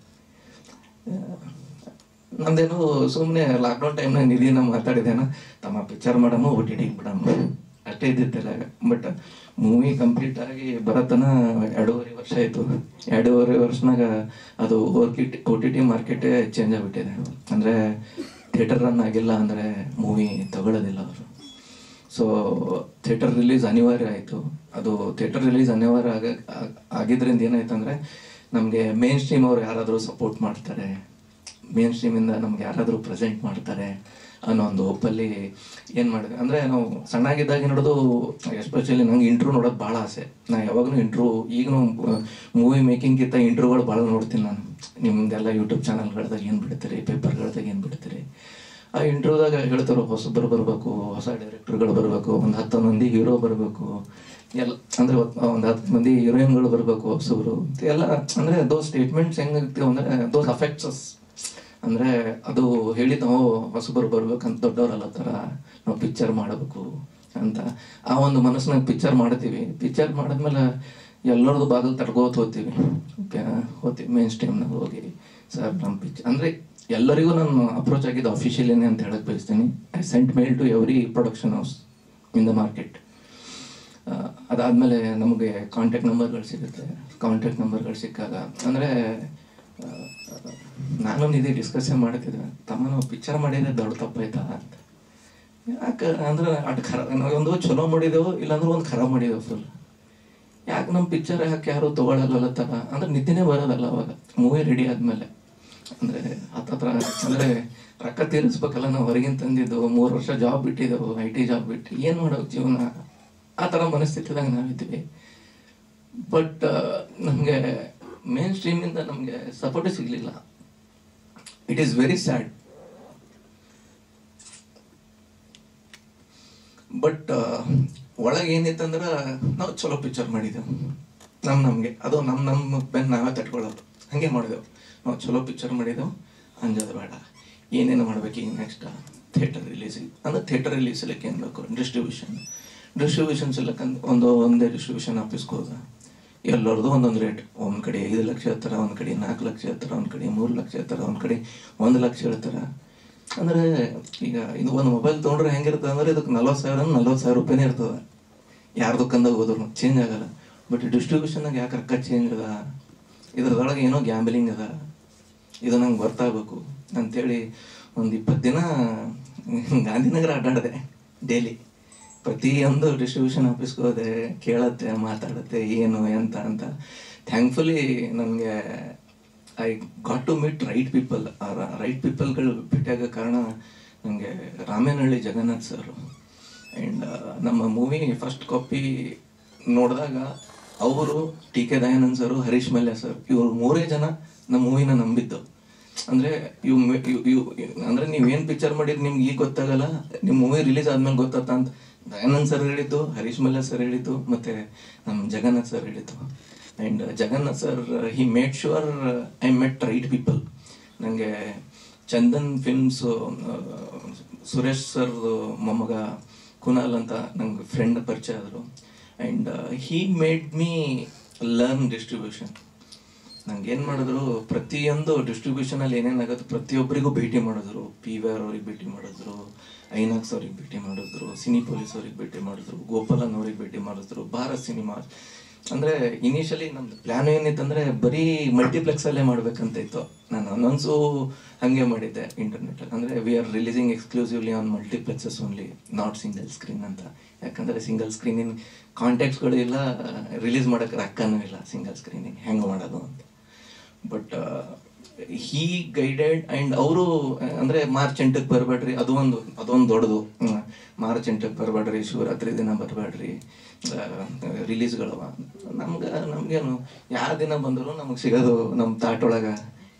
A: ನಮ್ದೇನು ಸುಮ್ಮನೆ ಲಾಕ್ಡೌನ್ ಟೈಮ್ನಾಗ ನಿಧಿನ ಮಾತಾಡಿದೇನ, ತಮ್ಮ ಪಿಕ್ಚರ್ ಮಾಡಮ್ಮ OTT ಬಿಡಮ್ಮ ಅಷ್ಟೇ ಇದ್ದಿತ್ತಲ್ಲ. ಬಟ್ ಮೂವಿ ಕಂಪ್ಲೀಟ್ ಆಗಿ ಬರತನ 2.5 ವರ್ಷ ಆಯಿತು. 2.5 ವರ್ಷನಾಗ ಅದು OTT ಮಾರ್ಕೆಟೇ ಚೇಂಜ್ ಆಗಿಬಿಟ್ಟಿದೆ. ಅಂದರೆ ಥಿಯೇಟರ್ ರನ್ ಆಗಿಲ್ಲ ಅಂದರೆ ಮೂವಿ ತಗೊಳ್ಳೋದಿಲ್ಲ ಅವರು. ಸೊ ಥಿಯೇಟರ್ ರಿಲೀಸ್ ಅನಿವಾರ್ಯ ಆಯಿತು. ಅದು ಥಿಯೇಟರ್ ರಿಲೀಸ್ ಅನಿವಾರ್ಯ ಆಗಿದ್ದರಿಂದ ಏನಾಯ್ತು ಅಂದರೆ ನಮಗೆ ಮೇನ್ ಸ್ಟ್ರೀಮ್ ಅವ್ರು ಯಾರಾದರೂ ಸಪೋರ್ಟ್ ಮಾಡ್ತಾರೆ, ಮೇನ್ ಸ್ಟ್ರೀಮಿಂದ ನಮ್ಗೆ ಯಾರಾದರೂ ಪ್ರೆಸೆಂಟ್ ಮಾಡ್ತಾರೆ ಅನ್ನೋ ಒಂದು ಹೋಪಲ್ಲಿ ಏನು ಮಾಡಿದೆ ಅಂದರೆ ನಾವು ಸಣ್ಣಾಗಿದ್ದಾಗಿ ನೋಡೋದು. ಎಸ್ಪೆಷಲಿ ನಂಗೆ ಇಂಟ್ರೂ ನೋಡೋದು ಭಾಳ ಆಸೆ. ನಾನು ಯಾವಾಗಲೂ ಈಗಲೂ ಮೂವಿ ಮೇಕಿಂಗ್ಗಿಂತ ಇಂಟ್ರ್ಯೂಗಳು ಭಾಳ ನೋಡ್ತೀನಿ ನಾನು. ನಿಮ್ಮದೆಲ್ಲ ಯೂಟ್ಯೂಬ್ ಚಾನಲ್ಗಳ್ದಾಗ ಏನು ಬಿಡ್ತೀರಿ, ಪೇಪರ್ಗಳ್ದಾಗ ಏನು ಬಿಡ್ತೀರಿ. ಆ ಇಂಟ್ರ್ಯೂದಾಗ ಹೇಳ್ತಾರೆ ಹೊಸಬರು ಬರಬೇಕು, ಹೊಸ ಡೈರೆಕ್ಟರ್ಗಳು ಬರಬೇಕು, ಒಂದು 10 ಮಂದಿ ಹೀರೋ ಬರಬೇಕು, ಎಲ್ಲ ಅಂದರೆ ಒಂದು 10 ಮಂದಿ ಹೀರೋಯಿನ್ಗಳು ಬರಬೇಕು ಹೊಸಬರು ಎಲ್ಲ. ಅಂದರೆ ದೋಸ್ ಸ್ಟೇಟ್ಮೆಂಟ್ಸ್ ಹೆಂಗಾಗ್ತೀವಿ ಅಂದರೆ ದೋಸ್ ಅಫೆಕ್ಟ್ಸ್ ಅಸ್. ಅಂದರೆ ಅದು ಹೇಳಿದ ನಾವು ಹೊಸಬರು ಬರ್ಬೇಕಂತ ದೊಡ್ಡವರಲ್ಲ ಥರ ನಾವು ಪಿಕ್ಚರ್ ಮಾಡಬೇಕು ಅಂತ ಆ ಒಂದು ಮನಸ್ಸಿನಾಗ ಪಿಕ್ಚರ್ ಮಾಡ್ತೀವಿ. ಪಿಕ್ಚರ್ ಮಾಡಿದ್ಮೇಲೆ ಎಲ್ಲರದ್ದು ಬಾಗಿಲು ತಡ್ಕೋತ ಹೋಗ್ತೀವಿ. ಹೋಗ್ತೀವಿ ಮೇನ್ ಸ್ಟ್ರೀಮ್ನಾಗ ಹೋಗಿ ಸರ್ ನಮ್ಮ ಪಿಕ್ಚರ್ ಅಂದರೆ ಎಲ್ಲರಿಗೂ ನಾನು ಅಪ್ರೋಚ್ ಆಗಿದ್ದು ಅಫಿಷಿಯಲಿನೇ ಅಂತ ಹೇಳಕ್ಕೆ ಬಯಸ್ತೀನಿ. I sent mail to every production house in the market. ಅದಾದಮೇಲೆ ನಮಗೆ ಕಾಂಟ್ಯಾಕ್ಟ್ ನಂಬರ್ಗಳು ಸಿಗುತ್ತೆ. ಕಾಂಟ್ಯಾಕ್ಟ್ ನಂಬರ್ಗಳು ಸಿಕ್ಕಾಗ ಅಂದರೆ ನಾನೊಂದು ಇದೇ ಡಿಸ್ಕಷನ್ ಮಾಡ್ತಿದ್ದೆ, ತಮ್ಮ ನಾವು ಪಿಕ್ಚರ್ ಮಾಡಿದ್ರೆ ದೊಡ್ಡ ತಪ್ಪಾಯ್ತಾ ಅಂತ. ಯಾಕೆ ಅಂದ್ರೆ ಅಟ್ ನಾವೊಂದು ಚಲೋ ಮಾಡಿದೆವು, ಇಲ್ಲಾಂದ್ರೆ ಒಂದು ಖರಾಬ್ ಮಾಡಿದೆವು ಫುಲ್. ಯಾಕೆ ನಮ್ಮ ಪಿಕ್ಚರ್ ಯಾಕೆ ಯಾರು ತೊಗೊಳಲ್ಲ ಥರ ಅಂದ್ರೆ ನಿದ್ದೆನೇ ಬರೋದಲ್ಲ ಅವಾಗ ಮೂವಿ ರೆಡಿ ಆದಮೇಲೆ. ಅಂದರೆ ಹತ್ತತ್ರ ಅಂದರೆ ರೊಕ್ಕ ತೀರಿಸ್ಬೇಕಲ್ಲ, ನಾವು ಹೊರಗಿನ ತಂದಿದ್ದೆವು, 3 ವರ್ಷ ಜಾಬ್ ಬಿಟ್ಟಿದ್ದೆವು, IT ಜಾಬ್ ಬಿಟ್ಟು ಏನು ಮಾಡೋದು ಜೀವನ, ಆ ಥರ ಮನಸ್ಥಿತಿದಾಗ ನಾವಿದ್ದೀವಿ. ಬಟ್ ನಮಗೆ ಮೇನ್ ಸ್ಟ್ರೀಮಿಂದ ನಮಗೆ ಸಪೋರ್ಟೇ ಸಿಗಲಿಲ್ಲ. It is very sad. But ಒಳಗೆ ಏನಿತ್ತಂದ್ರೆ ನಾವು ಚಲೋ ಪಿಕ್ಚರ್ ಮಾಡಿದೆವು. ನಮಗೆ ಅದು ನಮ್ಮ ಬೆನ್ನು ನಾವೇ ತಟ್ಕೊಳ್ಳೋದು, ಹಾಗೆ ಮಾಡಿದೆವು. ನಾವು ಚಲೋ ಪಿಕ್ಚರ್ ಮಾಡಿದೆವು, ಅಂಜೋದು ಬೇಡ. ಏನೇನು ಮಾಡ್ಬೇಕು ಈಗ ನೆಕ್ಸ್ಟ್ ಥಿಯೇಟರ್ ರಿಲೀಸಿಗೆ ಅಂದ್ರೆ ಥಿಯೇಟರ್ ರಿಲೀಸಲಿಕ್ಕೆ ಏನು ಬೇಕು, ಡಿಸ್ಟ್ರಿಬ್ಯೂಷನ್ ಸಿಲ್ಲಕ್ಕಂತ ಒಂದೇ ಡಿಸ್ಟ್ರಿಬ್ಯೂಷನ್ ಆಫೀಸ್ಗೆ ಹೋದ. ಎಲ್ಲರದು ಒಂದೊಂದು ರೇಟ್. ಒಂದು ಕಡೆ 5 ಲಕ್ಷ ಹೇಳ್ತಾರೆ, ಒಂದು ಕಡೆ 4 ಲಕ್ಷ ಹೇಳ್ತಾರೆ, ಒಂದು ಕಡೆ 3 ಲಕ್ಷ ಹೇಳ್ತಾರೆ, ಒಂದು ಕಡೆ 1 ಲಕ್ಷ ಹೇಳ್ತಾರೆ. ಅಂದರೆ ಈಗ ಇದು ಒಂದು ಮೊಬೈಲ್ ತೊಗೊಂಡ್ರೆ ಹೆಂಗಿರ್ತದೆ ಅಂದರೆ ಇದಕ್ಕೆ 40,000 ರೂಪಾಯಿನೇ ಇರ್ತದೆ. ಯಾರ್ದು ಕಂದಾಗ ಹೋದ್ರು ಚೇಂಜ್ ಆಗಲ್ಲ. ಬಟ್ ಡಿಸ್ಟ್ರಿಬ್ಯೂಷನ್ನಾಗ ಯಾಕೆ ರೊಕ್ಕ ಚೇಂಜ್ ಅದ, ಇದ್ರದೊಳಗೆ ಏನೋ ಗ್ಯಾಂಬಲಿಂಗ್ ಅದ, ಇದು ನಂಗೆ ಗೊತ್ತಾಗಬೇಕು ಅಂಥೇಳಿ ಒಂದು 20 ದಿನ ಗಾಂಧಿನಗರ ಅಡ್ಡಾಡಿದೆ ಡೈಲಿ. ಪ್ರತಿಯೊಂದು ಡಿಸ್ಟ್ರಿಬ್ಯೂಷನ್ ಆಫೀಸ್ಗೆ ಹೋದೆ, ಕೇಳತ್ತೆ, ಮಾತಾಡುತ್ತೆ, ಏನು ಎಂತ ಅಂತ. ಥ್ಯಾಂಕ್ಫುಲಿ ನನಗೆ I got to meet right people. ಆ ರೈಟ್ ಪೀಪಲ್ಗಳು ಭೇಟಿಯಾಗೋ ಕಾರಣ ನನಗೆ ರಾಮೇನಹಳ್ಳಿ ಜಗನ್ನಾಥ್ ಸರ್ ಆ್ಯಂಡ್ ನಮ್ಮ ಮೂವಿ ಫಸ್ಟ್ ಕಾಪಿ ನೋಡಿದಾಗ ಅವರು, TK Dayanand sir, Harish Mallya sir, ಇವರು 3 ಜನ ನಮ್ಮ ಮೂವಿನ ನಂಬಿದ್ದು. ಅಂದರೆ ಅಂದರೆ ನೀವೇನು ಪಿಕ್ಚರ್ ಮಾಡಿದ್ರೆ ನಿಮ್ಗೆ ಈಗ ಗೊತ್ತಾಗಲ್ಲ, ನಿಮ್ಮ ಮೂವಿ ರಿಲೀಸ್ ಆದ್ಮೇಲೆ ಗೊತ್ತಾತ ಅಂತ ದಯಾನಂದ್ ಸರ್ ಹೇಳಿದ್ದು, ಹರೀಶ್ ಮಲ್ಯ ಸರ್ ಹೇಳಿದ್ದು, ಮತ್ತು ನಮ್ಮ ಜಗನ್ನಾಥ್ ಸರ್ ಹೇಳಿದ್ದು. And Jagannath sir he made sure I met right people. ನನಗೆ ಚಂದನ್ ಫಿಲ್ಮ್ಸು ಸುರೇಶ್ ಸರ್ದು ಮೊಮ್ಮಗ ಕುನಾಲ್ ಅಂತ ನಂಗೆ ಫ್ರೆಂಡ್ ಪರಿಚಯ ಆದರು. And he made me learn distribution. ನಂಗೆ ಏನು ಮಾಡಿದ್ರು, ಪ್ರತಿಯೊಂದು ಡಿಸ್ಟ್ರಿಬ್ಯೂಷನಲ್ಲಿ ಏನೇನಾಗುತ್ತೆ ಪ್ರತಿಯೊಬ್ಬರಿಗೂ ಭೇಟಿ ಮಾಡಿದ್ರು. PVR ಅವ್ರಿಗೆ ಭೇಟಿ ಮಾಡಿದ್ರು, ಐನಾಕ್ಸ್ ಅವ್ರಿಗೆ ಭೇಟಿ ಮಾಡಿದ್ರು, ಸಿನಿ ಪೊಲೀಸ್ ಅವ್ರಿಗೆ ಭೇಟಿ ಮಾಡಿದ್ರು, ಗೋಪಾಲನ್ ಅವ್ರಿಗೆ ಭೇಟಿ ಮಾಡಿದ್ರು, ಭಾರತ್ ಸಿನಿಮಾ. ಅಂದರೆ ಇನಿಷಿಯಲಿ ನಮ್ದು ಪ್ಲ್ಯಾನ್ ಏನಿತ್ತಂದರೆ ಬರೀ ಮಲ್ಟಿಪ್ಲೆಕ್ಸಲ್ಲೇ ಮಾಡ್ಬೇಕಂತ ಇತ್ತು. ನಾನು ಅನೌನ್ಸು ಹಾಗೆ ಮಾಡಿದ್ದೆ ಇಂಟರ್ನೆಟಲ್ಲಿ. ಅಂದರೆ we are releasing exclusively on multiplexes only, not single screen ಅಂತ. ಯಾಕಂದರೆ ಸಿಂಗಲ್ ಸ್ಕ್ರೀನಿನ ಕಾಂಟ್ಯಾಕ್ಟ್ಸ್ಗಳು ಇಲ್ಲ, ರಿಲೀಸ್ ಮಾಡೋಕ್ಕೆ ರೊಕ್ಕನೂ ಇಲ್ಲ ಸಿಂಗಲ್ ಸ್ಕ್ರೀನಿಗೆ, ಹೆಂಗೆ ಮಾಡೋದು ಅಂತ. But he guided. ಆ್ಯಂಡ್ ಅವರು ಅಂದರೆ ಮಾರ್ಚ್ 8ಕ್ಕೆ ಬರಬೇಡ್ರಿ, ಅದೊಂದು ದೊಡ್ಡದು. ಮಾರ್ಚ್ 8ಕ್ಕೆ ಬರಬೇಡ್ರಿ, ಶಿವರಾತ್ರಿ ದಿನ ಬರಬೇಡ್ರಿ, ರಿಲೀಸ್ಗಳವ. ನಮಗೇನು ಯಾವ ದಿನ ಬಂದರೂ ನಮಗೆ ಸಿಗೋದು ನಮ್ಮ ತಾಟೊಳಗೆ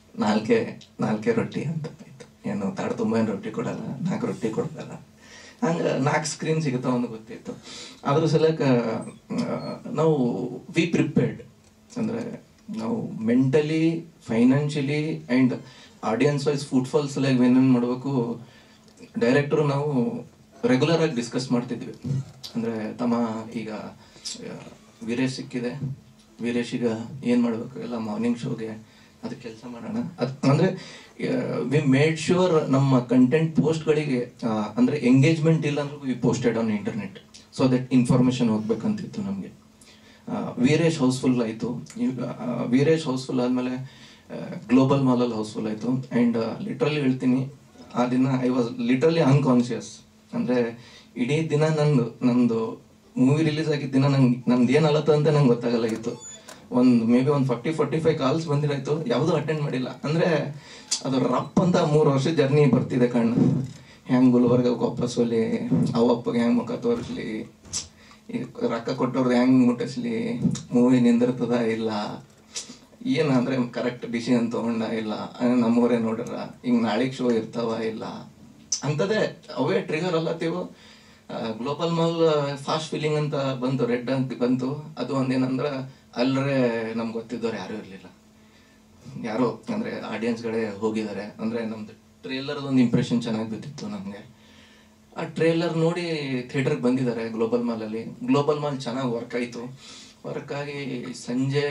A: ನಾಲ್ಕೇ ರೊಟ್ಟಿ ಅಂತ ಆಯಿತು. ಏನು ತಾಟ್ ತುಂಬ ಏನು ರೊಟ್ಟಿ ಕೊಡಲ್ಲ, 4 ರೊಟ್ಟಿ ಕೊಡ್ತಾರ. ಹಂಗೆ 4 ಸ್ಕ್ರೀನ್ ಸಿಗುತ್ತೋ ಒಂದು ಗೊತ್ತಿತ್ತು. ಅದ್ರ ಸಲಕ ನಾವು ವಿ ಪ್ರಿಪೇರ್ಡ್. ಅಂದರೆ ನಾವು mentally, financially and audience wise footfalls ಸಲುವಾಗಿ ಏನೇನು ಮಾಡಬೇಕು ಡೈರೆಕ್ಟ್ರು ನಾವು ರೆಗ್ಯುಲರ್ ಆಗಿ ಡಿಸ್ಕಸ್ ಮಾಡ್ತಿದ್ವಿ. ಅಂದರೆ ತಮ್ಮ ಈಗ ವೀರೇಶ್ ಸಿಕ್ಕಿದೆ, ವೀರೇಶ್ ಈಗ ಏನು ಮಾಡಬೇಕು, ಎಲ್ಲ ಮಾರ್ನಿಂಗ್ ಶೋಗೆ ಅದು ಕೆಲಸ ಮಾಡೋಣ. ಅಂದರೆ ವಿ ಮೇಡ್ ಶ್ಯೂರ್ ನಮ್ಮ ಕಂಟೆಂಟ್ ಪೋಸ್ಟ್ಗಳಿಗೆ ಅಂದರೆ ಎಂಗೇಜ್ಮೆಂಟ್ ಇಲ್ಲ ಅಂದ್ರೆ we posted on internet, so that information ಹೋಗ್ಬೇಕಂತಿತ್ತು ನಮಗೆ. ವೀರೇಶ್ ಹೌಸ್ಫುಲ್ ಆಯಿತು. ವೀರೇಶ್ ಹೌಸ್ಫುಲ್ ಆದಮೇಲೆ ಗ್ಲೋಬಲ್ ಮಾಲಲ್ಲಿ ಹೌಸ್ಫುಲ್ ಆಯಿತು. ಆ್ಯಂಡ್ ಲಿಟ್ರಲಿ ಹೇಳ್ತೀನಿ, ಆ ದಿನ ಐ ವಾಸ್ ಲಿಟ್ರಲಿ ಅನ್ಕಾನ್ಷಿಯಸ್. ಅಂದರೆ ಇಡೀ ದಿನ ನಂದು ಮೂವಿ ರಿಲೀಸ್ ಆಗಿದ್ದ ದಿನ ನಂದು ಏನಲ್ಲತ್ತ ಅಂತ ನಂಗೆ ಗೊತ್ತಾಗಲ್ಲಾಗಿತ್ತು. ಮೇ ಬಿ 40-45 ಕಾಲ್ಸ್ ಬಂದಿರಾಯ್ತು, ಯಾವುದೂ ಅಟೆಂಡ್ ಮಾಡಿಲ್ಲ. ಅಂದರೆ ಅದು ರಪ್ ಅಂತ 3 ವರ್ಷದ ಜರ್ನಿ ಬರ್ತಿದೆ ಕಣ್ಣು. ಹೆಂಗೆ ಗುಲ್ಬರ್ಗಕ್ಕೆ ವಾಪಸ್ ಹೋಗ್ಲಿ, ಅವಪ್ಪಗೆ ಹೆಂಗೆ ಮುಖ ತೋರಿಸ್ಲಿ, ರೊಕ್ಕ ಕೊಟ್ಟವ್ರದ್ದು ಹೆಂಗೆ ಮುಟ್ಟಿಸ್ಲಿ, ಮೂವಿ ನಿಂದಿರ್ತದ ಇಲ್ಲ, ಏನು ಅಂದರೆ ಕರೆಕ್ಟ್ ಡಿಸಿಷನ್ ತೊಗೊಂಡ ಇಲ್ಲ, ನಮ್ಮವರೇ ನೋಡ್ರ, ಹಿಂಗೆ ನಾಳೆಗೆ ಶೋ ಇರ್ತಾವ ಇಲ್ಲ ಅಂಥದ್ದೇ ಅವೇ ಟ್ರಿಗರ್ ಅಲ್ಲತ್ತೀವು. ಗ್ಲೋಬಲ್ ಮಾಲ್ ಫಾಸ್ಟ್ ಫೀಲಿಂಗ್ ಅಂತ ಬಂತು, ರೆಡ್ ಅಂತ ಬಂತು. ಅದು ಒಂದೇನಂದ್ರೆ ಅಲ್ಲರೇ ನಮ್ಗೆ ಗೊತ್ತಿದ್ದವ್ರು ಯಾರೂ ಇರಲಿಲ್ಲ. ಯಾರೋ ಅಂದರೆ ಆಡಿಯನ್ಸ್ಗಳೇ ಹೋಗಿದ್ದಾರೆ. ಅಂದರೆ ನಮ್ಮದು ಟ್ರೇಲರ್ದೊಂದು ಇಂಪ್ರೆಷನ್ ಚೆನ್ನಾಗಿ ಬಿದ್ದಿತ್ತು ನಮಗೆ. ಆ ಟ್ರೇಲರ್ ನೋಡಿ ಥಿಯೇಟರ್ಗೆ ಬಂದಿದ್ದಾರೆ ಗ್ಲೋಬಲ್ ಮಾಲಲ್ಲಿ. ಗ್ಲೋಬಲ್ ಮಾಲ್ ಚೆನ್ನಾಗಿ ವರ್ಕ್ ಆಯಿತು. ವರ್ಕ್ ಆಗಿ ಸಂಜೆ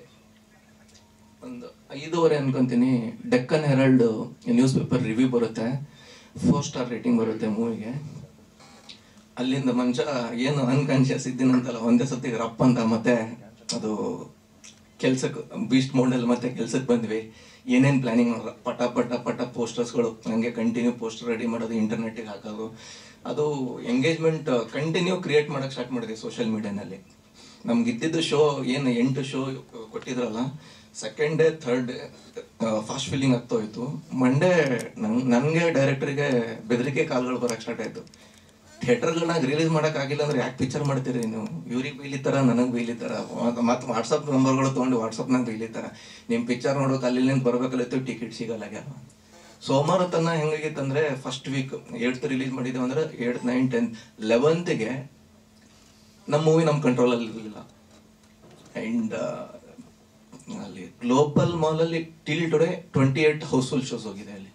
A: ಒಂದು 5:30 ಅನ್ಕೊಂತೀನಿ Deccan Herald news paper review ಬರುತ್ತೆ, 4 ಸ್ಟಾರ್ ರೇಟಿಂಗ್ ಬರುತ್ತೆ ಮೂವಿಗೆ. ಅಲ್ಲಿಂದ ಮನುಷ್ಯ ಏನು ಅನ್ಕಾನ್ಶಿಯಸ್ ಇದ್ದೀನಂತಲ್ಲ ಒಂದೇ ಸತಿ ರಪ್ ಅಂತ ಮತ್ತೆ ಅದು ಕೆಲ್ಸಕ್ಕೆ ಬೀಸ್ಟ್ ಮೋಡಲ್ಲಿ ಮತ್ತೆ ಕೆಲ್ಸಕ್ಕೆ ಬಂದ್ವಿ. ಏನೇನು ಪ್ಲಾನಿಂಗ್ ಪಟ ಪಟ ಪಟ ಪೋಸ್ಟರ್ಸ್ಗಳು ಹಂಗೆ ಕಂಟಿನ್ಯೂ ಪೋಸ್ಟರ್ ರೆಡಿ ಮಾಡೋದು, ಇಂಟರ್ನೆಟ್ಟಿಗೆ ಹಾಕೋದು, ಅದು ಎಂಗೇಜ್ಮೆಂಟ್ ಕಂಟಿನ್ಯೂ ಕ್ರಿಯೇಟ್ ಮಾಡೋಕ್ಕೆ ಸ್ಟಾರ್ಟ್ ಮಾಡಿದ್ವಿ ಸೋಷಿಯಲ್ ಮೀಡಿಯಾನಲ್ಲಿ. ನಮ್ಗಿದ್ದಿದ್ದು ಶೋ ಏನು 8 ಶೋ ಕೊಟ್ಟಿದ್ರಲ್ಲ, second day third day fast filling ಆಗ್ತಾ ಹೋಯ್ತು. ಮಂಡೇ ನನಗೆ ಡೈರೆಕ್ಟರ್ಗೆ ಬೆದರಿಕೆ ಕಾಲ್ಗಳು ಬರೋಕ್ಕೆ ಸ್ಟಾರ್ಟ್ ಆಯಿತು. ಥಿಯೇಟರ್ಗಳನ್ನ ರಿಲೀಸ್ ಮಾಡೋಕ್ಕಾಗಿಲ್ಲ ಅಂದರೆ ಯಾಕೆ ಪಿಕ್ಚರ್ ಮಾಡ್ತೀರಿ ನೀವು? ಇವ್ರಿಗೆ ಬೈಲಿತ್ತಾರ, ನನಗೆ ಬೈಲಿತ್ತಾರ, ಮತ್ತು ವಾಟ್ಸಪ್ ನಂಬರ್ಗಳು ತೊಗೊಂಡು ವಾಟ್ಸಪ್ನಾಗ ಬೈಲಿತ್ತಾರ. ನಿಮ್ಮ ಪಿಕ್ಚರ್ ನೋಡೋಕೆ ಅಲ್ಲಿಂದ ಬರ್ಬೇಕಲ್ಲಿತ್ತು, ಟಿಕೆಟ್ ಸಿಗಲ್ಲಾಗ್ಯಾವ. ಸೋಮವಾರ ತನ ಹೆಂಗಾಗಿತ್ತಂದರೆ ಫಸ್ಟ್ ವೀಕ್ 8th ರಿಲೀಸ್ ಮಾಡಿದ್ದೇವೆ ಅಂದರೆ 8th 9th 10th 11th ನಮ್ಮ ಮೂವಿ ನಮ್ಮ ಕಂಟ್ರೋಲಲ್ಲಿ ಇರಲಿಲ್ಲ. ಆ್ಯಂಡ್ ಅಲ್ಲಿ ಗ್ಲೋಬಲ್ ಮಾಲಲ್ಲಿ ಟಿಲ್ ಟುಡೇ 28 ಹೌಸ್ಫುಲ್ ಶೋಸ್ ಹೋಗಿದೆ ಅಲ್ಲಿ.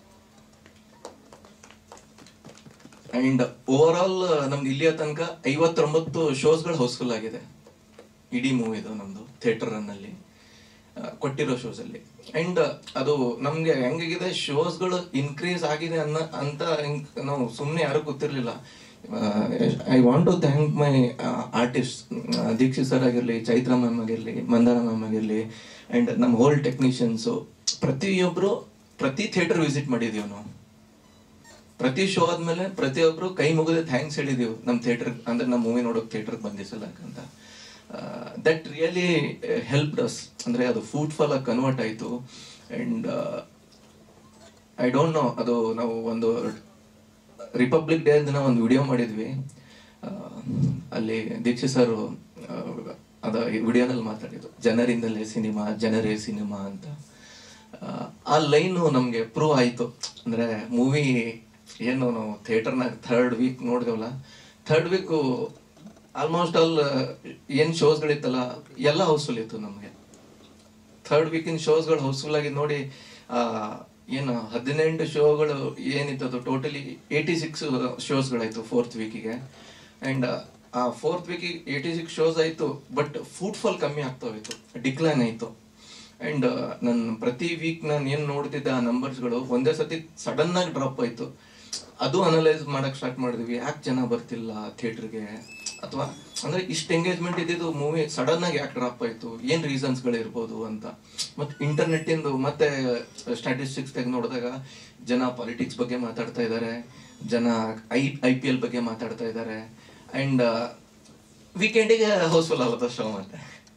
A: ಆ್ಯಂಡ್ ಓವರ್ ಆಲ್ ನಮ್ದು ಇಲ್ಲಿಯ ತನಕ 59 ಶೋಸ್ಗಳು ಹೌಸ್ಫುಲ್ ಆಗಿದೆ ಇಡೀ ಮೂವಿದು ನಮ್ಮದು ಥಿಯೇಟರ್ ರನ್ನಲ್ಲಿ ಕೊಟ್ಟಿರೋ ಶೋಸಲ್ಲಿ. ಆ್ಯಂಡ್ ಅದು ನಮಗೆ ಹೆಂಗಾಗಿದೆ, ಶೋಸ್ಗಳು ಇನ್ಕ್ರೀಸ್ ಆಗಿದೆ ಅಂತ ನಾವು ಸುಮ್ಮನೆ ಯಾರೂ ಗೊತ್ತಿರಲಿಲ್ಲ. I want to thank my artist, Dikshith sir ಆಗಿರಲಿ, ಚೈತ್ರ ಮ್ಯಾಮ್ ಆಗಿರಲಿ, ಮಂದಾರ ಮ್ಯಾಮ್ ಆಗಿರಲಿ, ಆ್ಯಂಡ್ ನಮ್ಮ ಹೋಲ್ ಟೆಕ್ನಿಷಿಯನ್ಸು. ಪ್ರತಿಯೊಬ್ಬರು ಪ್ರತಿ ಥಿಯೇಟರ್ ವಿಸಿಟ್ ಮಾಡಿದ್ದೀವಿ ನಾವು. ಪ್ರತಿ ಶೋ ಆದಮೇಲೆ ಪ್ರತಿಯೊಬ್ಬರು ಕೈ ಮುಗಿದು ಥ್ಯಾಂಕ್ಸ್ ಹೇಳಿದೀವಿ ನಮ್ಮ ಥಿಯೇಟರ್, ಅಂದರೆ ನಮ್ಮ ಮೂವಿ ನೋಡೋಕೆ ಥಿಯೇಟರ್ಗೆ ಬಂದಿಸಲಕ್ಕಂತ. That really helped us. ಅಂದರೆ ಅದು ಫುಟ್ಫಾಲ್ ಆಗಿ ಕನ್ವರ್ಟ್ ಆಯಿತು. ಆ್ಯಂಡ್ ಐ ಡೋಂಟ್ ನೋ, ಅದು ನಾವು ಒಂದು ರಿಪಬ್ಲಿಕ್ ಡೇ ದಿನ ಒಂದು ವಿಡಿಯೋ ಮಾಡಿದ್ವಿ. ಅಲ್ಲಿ ದೀಕ್ಷಿತ್ ಸರ್ ಅದ ವಿಡಿಯೋನಲ್ಲಿ ಮಾತಾಡಿದ್ದು, ಜನರಿಂದಲೇ ಸಿನಿಮಾ, ಜನರೇ ಸಿನಿಮಾ ಅಂತ. ಆ ಲೈನು ನಮಗೆ ಪ್ರೂವ್ ಆಯಿತು. ಅಂದರೆ ಮೂವಿ ಏನು ನಾವು ಥಿಯೇಟರ್ನಾಗ 3rd ವೀಕ್ ನೋಡಿದೆವಲ್ಲ, 3rd ವೀಕು ಆಲ್ಮೋಸ್ಟ್ ಆಲ್ ಏನು ಶೋಸ್ಗಳಿತ್ತಲ್ಲ ಎಲ್ಲ ಹೌಸ್ಫುಲ್ ಇತ್ತು ನಮಗೆ. 3rd ವೀಕಿನ ಶೋಸ್ಗಳು ಹೌಸ್ಫುಲ್ ಆಗಿ ನೋಡಿ. ಏನು 18 ಶೋಗಳು ಏನಿತ್ತು ಅದು ಟೋಟಲಿ 86 ಶೋಸ್ಗಳಾಯಿತು 4th ವೀಕಿಗೆ. ಆ್ಯಂಡ್ ಆ 4th ವೀಕಿಗೆ 86 ಶೋಸ್ ಆಯಿತು. ಬಟ್ ಫುಟ್ಫಾಲ್ ಕಮ್ಮಿ ಆಗ್ತಾ ಹೋಯಿತು, ಡಿಕ್ಲೈನ್ ಆಯಿತು. ಆ್ಯಂಡ್ ನನ್ನ ಪ್ರತಿ ವೀಕ್ ನಾನು ಏನು ನೋಡ್ತಿದ್ದೆ ಆ ನಂಬರ್ಸ್ಗಳು ಒಂದೇ ಸತಿ ಸಡನ್ನಾಗಿ ಡ್ರಾಪ್ ಆಯಿತು. ಅದು ಅನಲೈಸ್ ಮಾಡೋಕ್ಕೆ ಸ್ಟಾರ್ಟ್ ಮಾಡಿದ್ವಿ, ಯಾಕೆ ಜನ ಬರ್ತಿಲ್ಲ ಥಿಯೇಟ್ರಿಗೆ, ಅಥವಾ ಅಂದರೆ ಇಷ್ಟು ಎಂಗೇಜ್ಮೆಂಟ್ ಇದ್ದಿದ್ದು ಮೂವಿ ಸಡನ್ನಾಗಿ ಯಾಕೆ ಡ್ರಾಪ್ ಆಯಿತು, ಏನು ರೀಸನ್ಸ್ಗಳಿರ್ಬೋದು ಅಂತ. ಮತ್ತು ಇಂಟರ್ನೆಟ್ಟಿಂದು ಮತ್ತೆ ಸ್ಟ್ಯಾಟಿಸ್ಟಿಕ್ಸ್ ತೆಗೆದು ನೋಡಿದಾಗ ಜನ ಪಾಲಿಟಿಕ್ಸ್ ಬಗ್ಗೆ ಮಾತಾಡ್ತಾ ಇದ್ದಾರೆ, ಜನ IPL ಬಗ್ಗೆ ಮಾತಾಡ್ತಾ ಇದ್ದಾರೆ. ಆ್ಯಂಡ್ ವೀಕೆಂಡಿಗೆ ಹೌಸ್ಫುಲ್ ಆಗುತ್ತ ಶೋ, ಮತ್ತೆ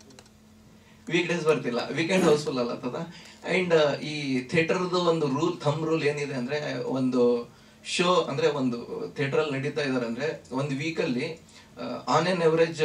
A: ವೀಕ್ ಡೇಸ್ ಬರ್ತಿಲ್ಲ, ವೀಕೆಂಡ್ ಹೌಸ್ಫುಲ್ ಅಲ್ಲತ್ತದ. ಆ್ಯಂಡ್ ಈ ಥಿಯೇಟರ್ದು ಒಂದು ಥಂಬ್ ರೂಲ್ ಏನಿದೆ ಅಂದರೆ, ಒಂದು ಶೋ ಅಂದರೆ ಒಂದು ಥಿಯೇಟ್ರಲ್ಲಿ ನಡೀತಾ ಇದ್ದಾರೆ ಅಂದರೆ ಒಂದು ವೀಕಲ್ಲಿ ಆನ್ ಎನ್ ಎವರೇಜ್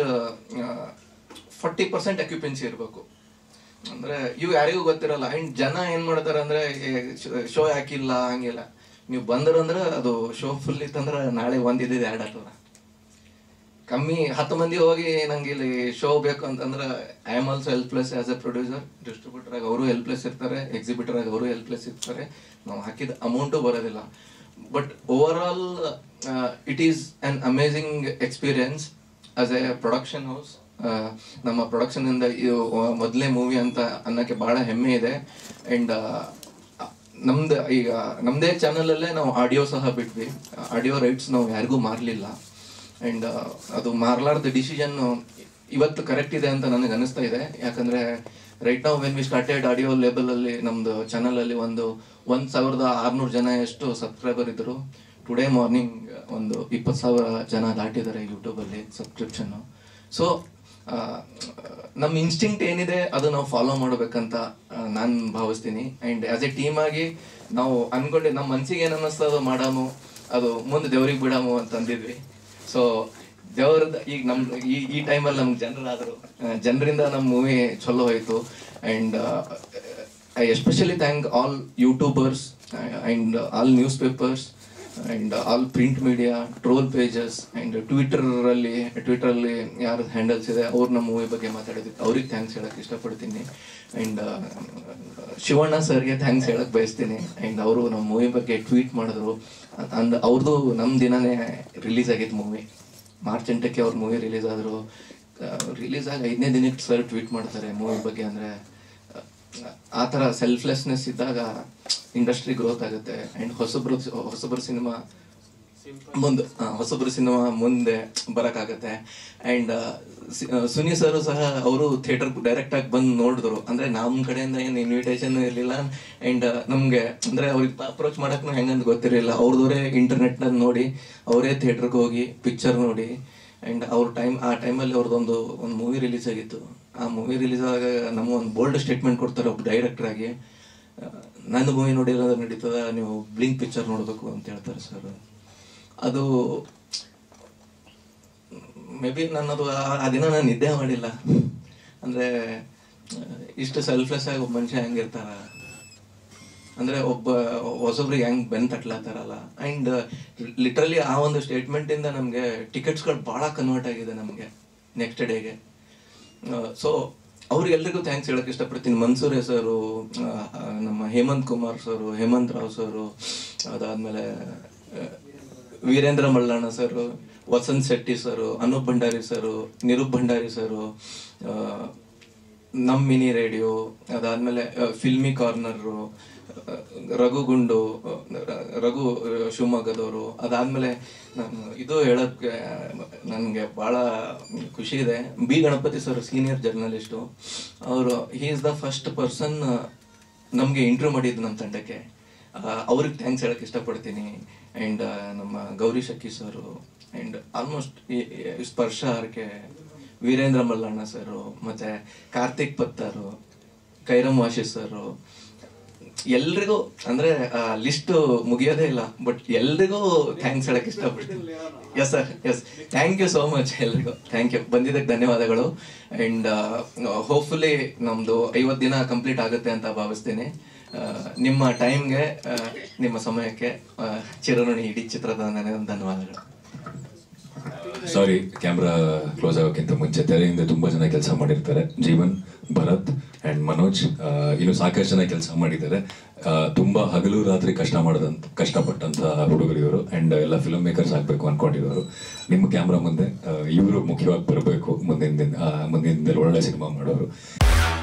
A: 40% ಅಕ್ಯುಪೆನ್ಸಿ ಇರಬೇಕು. ಅಂದರೆ ಇವು ಯಾರಿಗೂ ಗೊತ್ತಿರಲ್ಲ. ಆ್ಯಂಡ್ ಜನ ಏನು ಮಾಡ್ತಾರೆ ಅಂದರೆ, ಶೋ ಯಾಕಿಲ್ಲ ಹಂಗಿಲ್ಲ, ನೀವು ಬಂದ್ರಂದ್ರೆ ಅದು ಶೋ ಫುಲ್ ಇತ್ತಂದ್ರೆ ನಾಳೆ ಒಂದಿದ್ದು 2 ಆಗ್ತದ. ಕಮ್ಮಿ 10 ಮಂದಿ ಹೋಗಿ ನಂಗೆ ಇಲ್ಲಿ ಶೋ ಬೇಕು ಅಂತಂದ್ರೆ I am also helpless as a producer. Distributor ಆಗಿ ಅವರು ಹೆಲ್ಪ್ಲೆಸ್ ಇರ್ತಾರೆ, ಎಕ್ಸಿಬಿಟರ್ ಆಗಿ ಅವರು ಹೆಲ್ಪ್ಲೆಸ್ ಇರ್ತಾರೆ. ನಾವು ಹಾಕಿದ ಅಮೌಂಟು ಬರೋದಿಲ್ಲ. But over all it is an amazing experience as a production house. ನಮ್ಮ ಪ್ರೊಡಕ್ಷನಿಂದ ಇದು ಮೊದಲೇ ಮೂವಿ ಅಂತ ಅನ್ನೋಕ್ಕೆ ಭಾಳ ಹೆಮ್ಮೆ ಇದೆ. ಆ್ಯಂಡ್ ನಮ್ದು ಈಗ ನಮ್ಮದೇ ಚಾನಲಲ್ಲೇ ನಾವು ಆಡಿಯೋ ಸಹ ಬಿಟ್ವಿ. ಆಡಿಯೋ ರೈಟ್ಸ್ ನಾವು ಯಾರಿಗೂ ಮಾರಲಿಲ್ಲ. ಆ್ಯಂಡ್ ಅದು ಮಾರಲಾರ್ದ ಡಿಸಿಷನ್ನು ಇವತ್ತು ಕರೆಕ್ಟ್ ಇದೆ ಅಂತ ನನಗೆ ಅನ್ನಿಸ್ತಾ ಇದೆ. ಯಾಕಂದರೆ ರೈಟ್ ನಾವು ವೆನ್ ವಿ ಸ್ಟಾರ್ಟೆಡ್ ಆಡಿಯೋ ಲೇಬಲಲ್ಲಿ ನಮ್ಮದು ಚಾನಲಲ್ಲಿ 1,600 ಜನ ಎಷ್ಟು ಸಬ್ಸ್ಕ್ರೈಬರ್ ಇದ್ದರು. ಟುಡೇ ಮಾರ್ನಿಂಗ್ 20,000 ಜನ ದಾಟಿದ್ದಾರೆ ಯೂಟ್ಯೂಬಲ್ಲಿ ಸಬ್ಸ್ಕ್ರಿಪ್ಷನ್ನು. ಸೊ ನಮ್ಮ ಇನ್ಸ್ಟಿಂಕ್ಟ್ ಏನಿದೆ ಅದು ನಾವು ಫಾಲೋ ಮಾಡಬೇಕಂತ ನಾನು ಭಾವಿಸ್ತೀನಿ. ಆ್ಯಂಡ್ ಆ್ಯಸ್ ಎ ಟೀಮ್ ಆಗಿ ನಾವು ಅನ್ಕೊಂಡು ನಮ್ಮ ಮನಸ್ಸಿಗೆ ಏನು ಅನ್ನಿಸ್ತದೋ ಮಾಡಾಮು, ಅದು ಮುಂದೆ ದೇವ್ರಿಗೆ ಬಿಡಾಮು ಅಂತ ಅಂದಿದ್ವಿ. ಸೊ ದೇವ್ರದ್ದು ಈಗ ನಮ್ದು ಈ ಟೈಮಲ್ಲಿ ನಮ್ಗೆ ಜನರಾದರು, ಜನರಿಂದ ನಮ್ಮ ಮೂವಿ ಚಲೋ ಹೋಯಿತು. And I especially thank all YouTubers and all newspapers and all print media, troll pages and ಟ್ವಿಟರಲ್ಲಿ ಯಾರು ಹ್ಯಾಂಡಲ್ಸ್ ಇದೆ ಅವ್ರು ನಮ್ಮ ಮೂವಿ ಬಗ್ಗೆ ಮಾತಾಡೋದಕ್ಕೆ ಅವ್ರಿಗೆ ಥ್ಯಾಂಕ್ಸ್ ಹೇಳೋಕ್ಕೆ ಇಷ್ಟಪಡ್ತೀನಿ. ಆ್ಯಂಡ್ ಶಿವಣ್ಣ ಸರ್ಗೆ ಥ್ಯಾಂಕ್ಸ್ ಹೇಳಕ್ಕೆ ಬಯಸ್ತೀನಿ. ಆ್ಯಂಡ್ ಅವರು ನಮ್ಮ ಮೂವಿ ಬಗ್ಗೆ ಟ್ವೀಟ್ ಮಾಡಿದ್ರು. ಅವ್ರದ್ದು ನಮ್ಮ ದಿನನೇ ರಿಲೀಸ್ ಆಗಿತ್ತು ಮೂವಿ. ಮಾರ್ಚ್ 8ಕ್ಕೆ ಅವ್ರ ಮೂವಿ ರಿಲೀಸ್ ಆದರು. ರಿಲೀಸ್ ಆಗಿ 5ನೇ ದಿನಕ್ಕೆ ಸರ್ ಟ್ವೀಟ್ ಮಾಡ್ತಾರೆ ಮೂವಿ ಬಗ್ಗೆ. ಅಂದರೆ ಆ ಥರ ಸೆಲ್ಫ್ಲೆಸ್ನೆಸ್ ಇದ್ದಾಗ ಇಂಡಸ್ಟ್ರಿ ಗ್ರೋತ್ ಆಗುತ್ತೆ. ಆ್ಯಂಡ್ ಹೊಸಬ್ರು ಸಿನಿಮಾ ಮುಂದೆ ಬರೋಕ್ಕಾಗತ್ತೆ. ಆ್ಯಂಡ್ ಸುನಿ ಸರು ಸಹ ಅವರು ಥಿಯೇಟರ್ ಡೈರೆಕ್ಟಾಗಿ ಬಂದು ನೋಡಿದ್ರು. ಅಂದರೆ ನಮ್ಮ ಕಡೆಯಿಂದ ಏನು ಇನ್ವಿಟೇಷನ್ ಇರಲಿಲ್ಲ. ಆ್ಯಂಡ್ ನಮಗೆ ಅಂದರೆ ಅವ್ರಿಗೆ ಅಪ್ರೋಚ್ ಮಾಡೋಕ್ಕೂ ಹೆಂಗಂತ ಗೊತ್ತಿರಲಿಲ್ಲ. ಅವ್ರದವರೇ ಇಂಟರ್ನೆಟ್ನಲ್ಲಿ ನೋಡಿ ಅವರೇ ಥಿಯೇಟ್ರಿಗೆ ಹೋಗಿ ಪಿಕ್ಚರ್ ನೋಡಿ. ಆ್ಯಂಡ್ ಆ ಟೈಮಲ್ಲಿ ಅವ್ರದ್ದೊಂದು ಮೂವಿ ರಿಲೀಸ್ ಆಗಿತ್ತು. ಆ ಮೂವಿ ರಿಲೀಸ್ ಆಗ ನಮ್ಗೆ ಒಂದು ಬೋಲ್ಡ್ ಸ್ಟೇಟ್ಮೆಂಟ್ ಕೊಡ್ತಾರೆ ಒಬ್ಬ ಡೈರೆಕ್ಟ್ರಾಗಿ. ನನ್ನ ಮೂವಿ ನೋಡಿರೋದು ನಡೀತದ, ನೀವು ಬ್ಲಿಂಕ್ ಪಿಕ್ಚರ್ ನೋಡಬೇಕು ಅಂತ ಹೇಳ್ತಾರೆ ಸರ್. ಅದು ಮೇ ಬಿ ನನ್ನದು ಆ ದಿನ ನಾನು ನಿದ್ದೆ ಮಾಡಿಲ್ಲ. ಅಂದರೆ ಇಷ್ಟು ಸೆಲ್ಫ್ಲೆಸ್ ಆಗಿ ಒಬ್ಬ ಮನುಷ್ಯ ಹೆಂಗಿರ್ತಾರ, ಅಂದರೆ ಹೊಸೊಬ್ರಿಗೆ ಹೆಂಗೆ ಬೆನ್ ತಟ್ಲಾತಾರಲ್ಲ. ಆ್ಯಂಡ್ ಲಿಟ್ರಲಿ ಆ ಒಂದು ಸ್ಟೇಟ್ಮೆಂಟಿಂದ ನಮಗೆ ಟಿಕೆಟ್ಸ್ಗಳು ಭಾಳ ಕನ್ವರ್ಟ್ ಆಗಿದೆ ನಮಗೆ ನೆಕ್ಸ್ಟ್ ಡೇಗೆ. ಸೊ ಅವ್ರಿಗೆಲ್ರಿಗೂ ಥ್ಯಾಂಕ್ಸ್ ಹೇಳೋಕ್ಕೆ ಇಷ್ಟಪಡ್ತೀನಿ. ಮನ್ಸೂರೆ ಸರು, ನಮ್ಮ ಹೇಮಂತ್ ಕುಮಾರ್ ಸರು, ಹೇಮಂತ್ ರಾವ್ ಸರು, ಅದಾದಮೇಲೆ ವೀರೇಂದ್ರ ಮಳ್ಳಣ್ಣ ಸರು, ವಸಂತ್ ಶೆಟ್ಟಿ ಸರು, ಅನೂಪ್ ಭಂಡಾರಿ ಸರು, ನಿರೂಪ್ ಭಂಡಾರಿ ಸರು, ನಮ್ಮ ಮಿನಿ ರೇಡಿಯೋ, ಅದಾದಮೇಲೆ ಫಿಲ್ಮಿ ಕಾರ್ನರು, ರಘು ಶಿವಮೊಗ್ಗದವರು. ಅದಾದಮೇಲೆ ನಾನು ಇದು ಹೇಳೋಕ್ಕೆ ನನಗೆ ಭಾಳ ಖುಷಿ ಇದೆ. B Ganapathi sir senior journalist. ಅವರು he is the first person ನಮಗೆ ಇಂಟರ್ವ್ಯೂ ಮಾಡಿದ್ದು ನಮ್ಮ ತಂಡಕ್ಕೆ. ಅವ್ರಿಗೆ ಥ್ಯಾಂಕ್ಸ್ ಹೇಳೋಕ್ಕೆ ಇಷ್ಟಪಡ್ತೀನಿ. ಆ್ಯಂಡ್ ನಮ್ಮ Gowri Shakki sir, and almost Sparsha RK, Veerendra Mallanna sir, ಮತ್ತು ಕಾರ್ತಿಕ್ ಪತ್ತರು, ಕೈರಮ್ ವಾಶಿ ಸರು, ಎಲ್ರಿಗೂ ಅಂದರೆ ಲಿಸ್ಟ್ ಮುಗಿಯೋದೇ ಇಲ್ಲ. ಬಟ್ ಎಲ್ರಿಗೂ ಥ್ಯಾಂಕ್ಸ್ ಹೇಳಕ್ಕೆ ಇಷ್ಟಪಡ್ತೀನಿ. Yes sir, yes, thank you so much ಎಲ್ರಿಗೂ. ಥ್ಯಾಂಕ್ ಯು, ಬಂದಿದ್ದಕ್ಕೆ ಧನ್ಯವಾದಗಳು. ಆ್ಯಂಡ್ ಹೋಪ್ಫುಲಿ ನಮ್ಮದು 50 ದಿನ ಕಂಪ್ಲೀಟ್ ಆಗುತ್ತೆ ಅಂತ ಭಾವಿಸ್ತೀನಿ. ನಿಮ್ಮ ಟೈಮ್ಗೆ, ನಿಮ್ಮ ಸಮಯಕ್ಕೆ ಚಿರಋಣಿ ಇಡೀ ಚಿತ್ರತಂಡಕ್ಕೆ ಧನ್ಯವಾದಗಳು.
B: ಸಾರಿ, ಕ್ಯಾಮ್ರಾ ಕ್ಲೋಸ್ ಆಗೋಕ್ಕಿಂತ ಮುಂಚೆ ತೆರೆಯಿಂದ ತುಂಬ ಜನ ಕೆಲಸ ಮಾಡಿರ್ತಾರೆ. ಜೀವನ್, ಭರತ್ ಆ್ಯಂಡ್ ಮನೋಜ್, ಇನ್ನು ಸಾಕಷ್ಟು ಜನ ಕೆಲಸ ಮಾಡಿದ್ದಾರೆ. ತುಂಬ ಹಗಲು ರಾತ್ರಿ ಕಷ್ಟಪಟ್ಟಂಥ ಹುಡುಗರು ಇವರು. ಆ್ಯಂಡ್ ಎಲ್ಲ ಫಿಲ್ಮ್ ಮೇಕರ್ಸ್ ಆಗಬೇಕು ಅಂದ್ಕೊಂಡಿರೋರು. ನಿಮ್ಮ ಕ್ಯಾಮ್ರಾ ಮುಂದೆ ಇವರು ಮುಖ್ಯವಾಗಿ ಬರಬೇಕು ಮುಂದಿನ ದಿನದಲ್ಲಿ ಒಳ್ಳೆ ಸಿನಿಮಾ ಮಾಡೋರು.